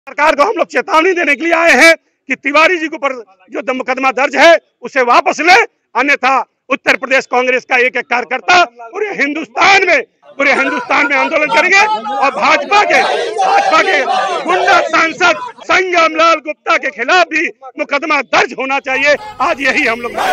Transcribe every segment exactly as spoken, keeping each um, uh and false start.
सरकार को हम लोग चेतावनी देने के लिए आए हैं कि तिवारी जी के ऊपर जो मुकदमा दर्ज है उसे वापस ले, अन्यथा उत्तर प्रदेश कांग्रेस का एक एक कार्यकर्ता पूरे हिंदुस्तान में पूरे हिंदुस्तान में आंदोलन करेंगे और भाजपा के भाजपा के गुंडा सांसद संगम लाल गुप्ता के खिलाफ भी मुकदमा दर्ज होना चाहिए। आज यही हम लोग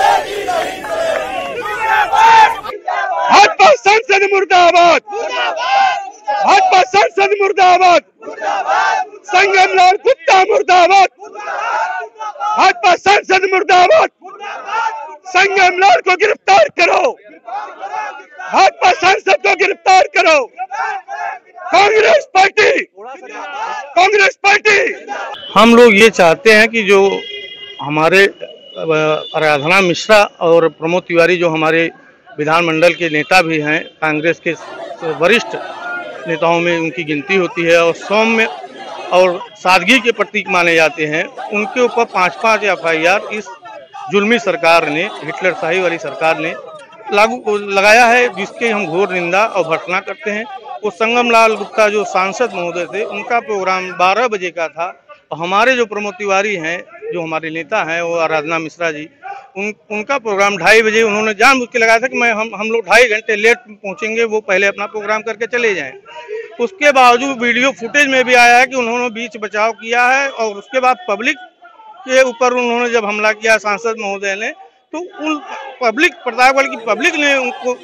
भाजपा संसद मुर्दाबाद, भाजपा संसद मुर्दाबाद, संगम लाल गुप्ता मुर्दाबाद, भाजपा संसद मुर्दाबाद, संगम लाल को गिरफ्तार करो, भाजपा सांसद को गिरफ्तार करो, कांग्रेस पार्टी, कांग्रेस पार्टी। हम लोग ये चाहते हैं कि जो हमारे आराधना मिश्रा और प्रमोद तिवारी जो हमारे विधानमंडल के नेता भी हैं, कांग्रेस के वरिष्ठ नेताओं में उनकी गिनती होती है और सौम्य और सादगी के प्रतीक माने जाते हैं, उनके ऊपर पाँच पाँच एफ आई आर इस जुल्मी सरकार ने, हिटलरशाही वाली सरकार ने लागू लगाया है, जिसके हम घोर निंदा और भर्त्सना करते हैं। वो संगम लाल गुप्ता जो सांसद महोदय थे, उनका प्रोग्राम बारह बजे का था और हमारे जो प्रमोद तिवारी हैं, जो हमारे नेता हैं, वो आराधना मिश्रा जी, उन उनका प्रोग्राम ढाई बजे उन्होंने जानबूझ के लगाया था कि मैं हम हम लोग ढाई घंटे लेट पहुंचेंगे, वो पहले अपना प्रोग्राम करके चले जाएं। उसके बावजूद वीडियो फुटेज में भी आया है कि उन्होंने बीच बचाव किया है और उसके बाद पब्लिक के ऊपर उन्होंने जब हमला किया सांसद महोदय ने, तो उन पब्लिक प्रतापगढ़ की पब्लिक ने उनको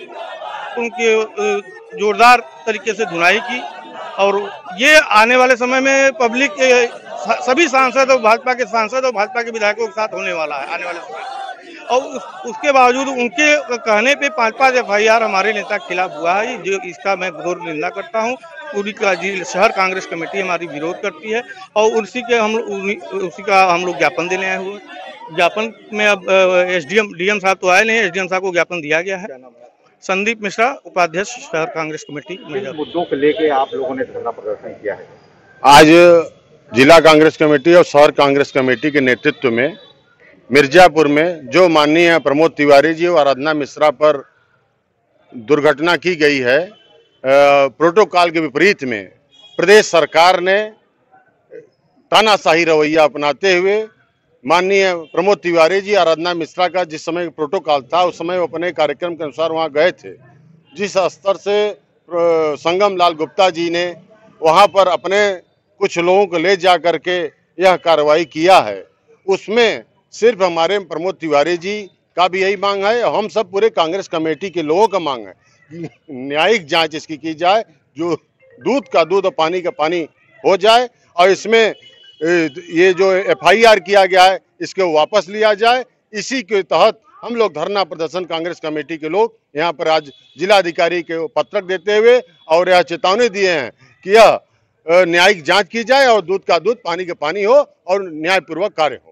उनके जोरदार तरीके से धुनाई की और ये आने वाले समय में पब्लिक सभी सांसद और भाजपा के सांसद और भाजपा के विधायकों के साथ होने वाला है आने वाले समय। और उस, उसके बावजूद उनके कहने पे पांच पांच एफ आई आर हमारे नेता के खिलाफ हुआ है, जो इसका मैं घोर निंदा करता हूं। पूरी का शहर कांग्रेस कमेटी हमारी विरोध करती है और उसी के हम उसी का हम लोग ज्ञापन देने आए हुए। ज्ञापन में अब एसडीएम डीएम साहब तो आए नहीं, एसडीएम साहब को ज्ञापन दिया गया है। संदीप मिश्रा, उपाध्यक्ष शहर कांग्रेस कमेटी। मुद्दों को लेके आप लोगों ने धरना प्रदर्शन किया है? आज जिला कांग्रेस कमेटी और शहर कांग्रेस कमेटी के नेतृत्व में मिर्जापुर में जो माननीय प्रमोद तिवारी जी और आराधना मिश्रा पर दुर्घटना की गई है, प्रोटोकॉल के विपरीत में प्रदेश सरकार ने तानाशाही रवैया अपनाते हुए माननीय प्रमोद तिवारी जी, आराधना मिश्रा का जिस समय प्रोटोकॉल था उस समय वो अपने कार्यक्रम के अनुसार वहां गए थे। जिस स्तर से संगम लाल गुप्ता जी ने वहां पर अपने कुछ लोगों को ले जा करके यह कार्रवाई किया है, उसमें सिर्फ हमारे प्रमोद तिवारी जी का भी यही मांग है, हम सब पूरे कांग्रेस कमेटी के लोगों का मांग है कि न्यायिक जांच इसकी की जाए, जो दूध का दूध और पानी का पानी हो जाए और इसमें ये जो एफ आई आर किया गया है इसको वापस लिया जाए। इसी के तहत हम लोग धरना प्रदर्शन कांग्रेस कमेटी के लोग यहाँ पर आज जिलाधिकारी के पत्रक देते हुए और यह चेतावनी दिए हैं कि यह न्यायिक जांच की जाए और दूध का दूध पानी का पानी हो और न्यायपूर्वक कार्य हो।